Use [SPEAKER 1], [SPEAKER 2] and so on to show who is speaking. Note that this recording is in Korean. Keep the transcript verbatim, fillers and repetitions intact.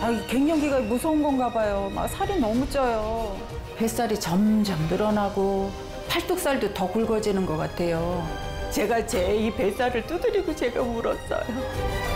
[SPEAKER 1] 아, 이 갱년기가 무서운 건가 봐요. 막 살이 너무 쪄요. 뱃살이 점점 늘어나고 팔뚝살도 더 굵어지는 것 같아요. 제가 제 이 뱃살을 두드리고 제가 울었어요.